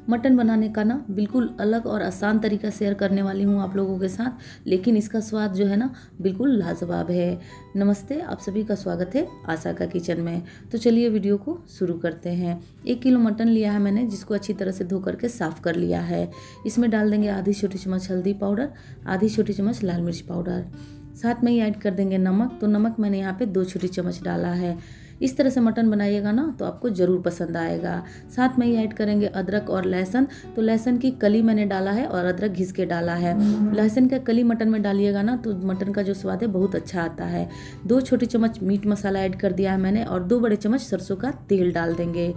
Mutton बनाने का ना बिल्कुल अलग और आसान तरीका शेयर करने वाली हूँ आप लोगों के साथ, लेकिन इसका स्वाद जो है ना बिल्कुल लाजवाब है। नमस्ते, आप सभी का स्वागत है आशा का किचन में। तो चलिए वीडियो को शुरू करते हैं। 1 किलो मटन लिया है मैंने, जिसको अच्छी तरह से धो करके साफ़ कर लिया है। इसमें डाल देंगे आधी छोटी चम्मच हल्दी पाउडर, आधी छोटी चम्मच लाल मिर्च पाउडर, साथ में ही ऐड कर देंगे नमक। तो नमक मैंने यहाँ पे 2 छोटी चम्मच डाला है। इस तरह से मटन बनाइएगा ना तो आपको ज़रूर पसंद आएगा। साथ में ही ऐड करेंगे अदरक और लहसुन। तो लहसुन की कली मैंने डाला है और अदरक घिस के डाला है। लहसुन का कली मटन में डालिएगा ना तो मटन का जो स्वाद है बहुत अच्छा आता है। 2 छोटी चम्मच मीट मसाला ऐड कर दिया है मैंने और 2 बड़े चम्मच सरसों का तेल डाल देंगे।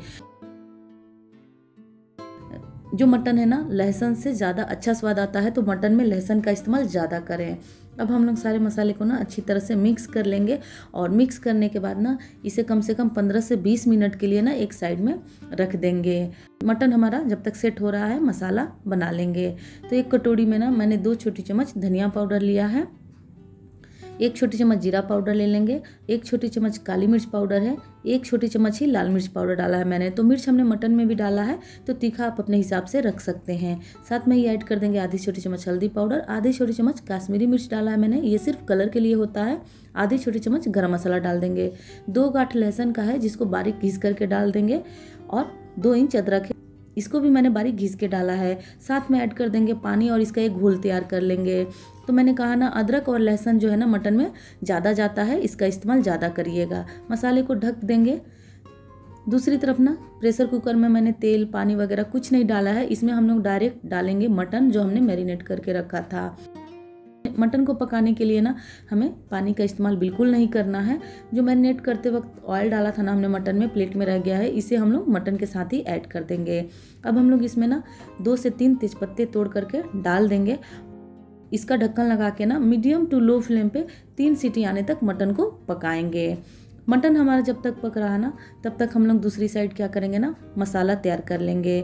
जो मटन है ना, लहसुन से ज़्यादा अच्छा स्वाद आता है, तो मटन में लहसुन का इस्तेमाल ज़्यादा करें। अब हम लोग सारे मसाले को ना अच्छी तरह से मिक्स कर लेंगे और मिक्स करने के बाद ना इसे कम से कम 15 से 20 मिनट के लिए ना एक साइड में रख देंगे। मटन हमारा जब तक सेट हो रहा है मसाला बना लेंगे। तो एक कटोरी में ना मैंने 2 छोटी चम्मच धनिया पाउडर लिया है, 1 छोटी चम्मच जीरा पाउडर ले लेंगे, 1 छोटी चम्मच काली मिर्च पाउडर है, 1 छोटी चम्मच ही लाल मिर्च पाउडर डाला है मैंने। तो मिर्च हमने मटन में भी डाला है, तो तीखा आप अपने हिसाब से रख सकते हैं। साथ में ही ऐड कर देंगे आधी छोटी चम्मच हल्दी पाउडर, आधी छोटी चम्मच काश्मीरी मिर्च डाला है मैंने, ये सिर्फ कलर के लिए होता है। आधी छोटी चम्मच गरम मसाला डाल देंगे। 2 गांठ लहसुन का है, जिसको बारीक घिस करके डाल देंगे और 2 इंच अदरक है, इसको भी मैंने बारीक घिस के डाला है। साथ में ऐड कर देंगे पानी और इसका एक घोल तैयार कर लेंगे। तो मैंने कहा ना, अदरक और लहसुन जो है ना मटन में ज़्यादा जाता है, इसका इस्तेमाल ज़्यादा करिएगा। मसाले को ढक देंगे। दूसरी तरफ ना प्रेशर कुकर में मैंने तेल पानी वगैरह कुछ नहीं डाला है, इसमें हम लोग डायरेक्ट डालेंगे मटन जो हमने मैरिनेट करके रखा था। मटन को पकाने के लिए ना हमें पानी का इस्तेमाल बिल्कुल नहीं करना है। जो मैरिनेट करते वक्त ऑयल डाला था ना हमने मटन में, प्लेट में रह गया है, इसे हम लोग मटन के साथ ही ऐड कर देंगे। अब हम लोग इसमें ना 2 से 3 तेजपत्ते तोड़ करके डाल देंगे। इसका ढक्कन लगा के ना मीडियम टू लो फ्लेम पे 3 सीटी आने तक मटन को पकाएंगे। मटन हमारा जब तक पक रहा है ना, तब तक हम लोग दूसरी साइड क्या करेंगे ना, मसाला तैयार कर लेंगे।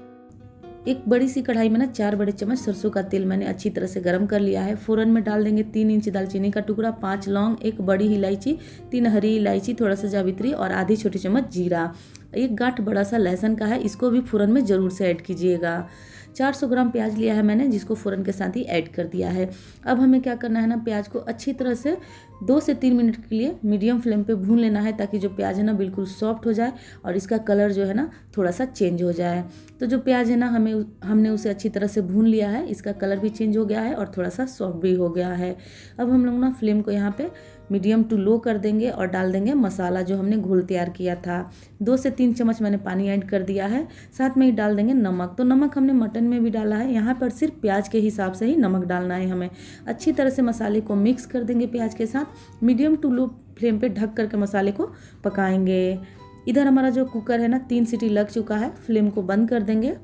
एक बड़ी सी कढ़ाई में ना 4 बड़े चम्मच सरसों का तेल मैंने अच्छी तरह से गर्म कर लिया है। फोरन में डाल देंगे 3 इंच दालचीनी का टुकड़ा, 5 लौंग, 1 बड़ी इलायची, 3 हरी इलायची, थोड़ा सा जावित्री और आधी छोटी चम्मच जीरा। 1 गांठ बड़ा सा लहसुन का है, इसको भी फोरन में ज़रूर से ऐड कीजिएगा। 400 ग्राम प्याज लिया है मैंने, जिसको फ़ौरन के साथ ही ऐड कर दिया है। अब हमें क्या करना है ना, प्याज को अच्छी तरह से 2 से 3 मिनट के लिए मीडियम फ्लेम पे भून लेना है, ताकि जो प्याज है ना बिल्कुल सॉफ्ट हो जाए और इसका कलर जो है ना थोड़ा सा चेंज हो जाए। तो जो प्याज है ना हमने उसे अच्छी तरह से भून लिया है, इसका कलर भी चेंज हो गया है और थोड़ा सा सॉफ्ट भी हो गया है। अब हम लोग ना फ्लेम को यहाँ पे मीडियम टू लो कर देंगे और डाल देंगे मसाला जो हमने घोल तैयार किया था। 2 से 3 चम्मच मैंने पानी ऐड कर दिया है। साथ में ही डाल देंगे नमक। तो नमक हमने मटन में भी डाला है, यहाँ पर सिर्फ प्याज के हिसाब से ही नमक डालना है हमें। अच्छी तरह से मसाले को मिक्स कर देंगे प्याज के साथ। मीडियम टू लो फ्लेम पे ढक करके मसाले को पकाएंगे। इधर हमारा जो कुकर है ना 3 सीटी लग चुका है। फ्लेम को बंद कर देंगे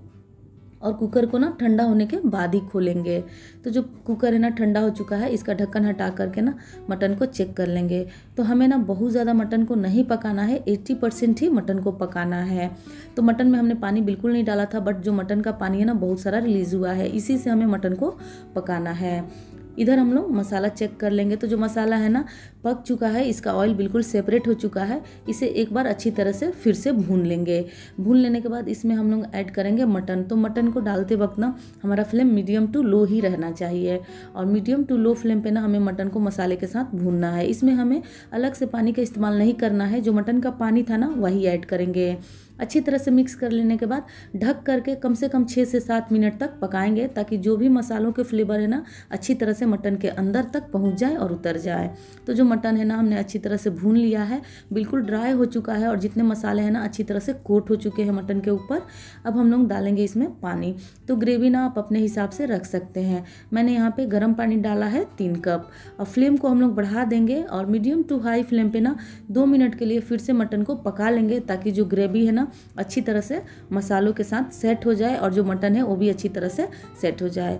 और कुकर को ना ठंडा होने के बाद ही खोलेंगे। तो जो कुकर है ना ठंडा हो चुका है, इसका ढक्कन हटा करके ना मटन को चेक कर लेंगे। तो हमें ना बहुत ज़्यादा मटन को नहीं पकाना है, 80% ही मटन को पकाना है। तो मटन में हमने पानी बिल्कुल नहीं डाला था, बट जो मटन का पानी है ना बहुत सारा रिलीज़ हुआ है, इसी से हमें मटन को पकाना है। इधर हम लोग मसाला चेक कर लेंगे। तो जो मसाला है ना पक चुका है, इसका ऑयल बिल्कुल सेपरेट हो चुका है। इसे एक बार अच्छी तरह से फिर से भून लेंगे। भून लेने के बाद इसमें हम लोग ऐड करेंगे मटन। तो मटन को डालते वक्त ना हमारा फ्लेम मीडियम टू लो ही रहना चाहिए और मीडियम टू लो फ्लेम पे ना हमें मटन को मसाले के साथ भूनना है। इसमें हमें अलग से पानी का इस्तेमाल नहीं करना है, जो मटन का पानी था ना वही ऐड करेंगे। अच्छी तरह से मिक्स कर लेने के बाद ढक करके कम से कम 6 से 7 मिनट तक पकाएंगे, ताकि जो भी मसालों के फ्लेवर है ना अच्छी तरह से मटन के अंदर तक पहुंच जाए और उतर जाए। तो जो मटन है ना हमने अच्छी तरह से भून लिया है, बिल्कुल ड्राई हो चुका है और जितने मसाले हैं ना अच्छी तरह से कोट हो चुके हैं मटन के ऊपर। अब हम लोग डालेंगे इसमें पानी। तो ग्रेवी ना आप अपने हिसाब से रख सकते हैं। मैंने यहाँ पे गर्म पानी डाला है 3 कप। और फ्लेम को हम लोग बढ़ा देंगे और मीडियम टू हाई फ्लेम पे ना 2 मिनट के लिए फिर से मटन को पका लेंगे, ताकि जो ग्रेवी है ना अच्छी तरह से मसालों के साथ सेट हो जाए और जो मटन है वो भी अच्छी तरह से सेट हो जाए।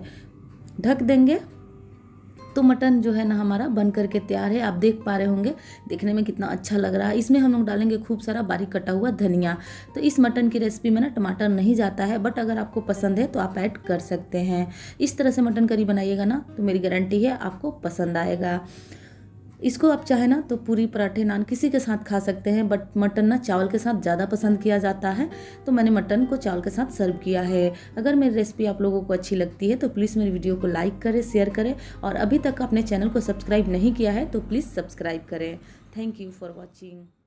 ढक देंगे। तो मटन जो है ना हमारा बन करके तैयार है। आप देख पा रहे होंगे देखने में कितना अच्छा लग रहा है। इसमें हम लोग डालेंगे खूब सारा बारीक कटा हुआ धनिया। तो इस मटन की रेसिपी में ना टमाटर नहीं जाता है, बट अगर आपको पसंद है तो आप ऐड कर सकते हैं। इस तरह से मटन करी बनाइएगा ना तो मेरी गारंटी है आपको पसंद आएगा। इसको आप चाहे ना तो पूरी, पराठे, नान किसी के साथ खा सकते हैं, बट मटन ना चावल के साथ ज़्यादा पसंद किया जाता है, तो मैंने मटन को चावल के साथ सर्व किया है। अगर मेरी रेसिपी आप लोगों को अच्छी लगती है तो प्लीज़ मेरी वीडियो को लाइक करें, शेयर करें, और अभी तक अपने चैनल को सब्सक्राइब नहीं किया है तो प्लीज़ सब्सक्राइब करें। Thank you for watching.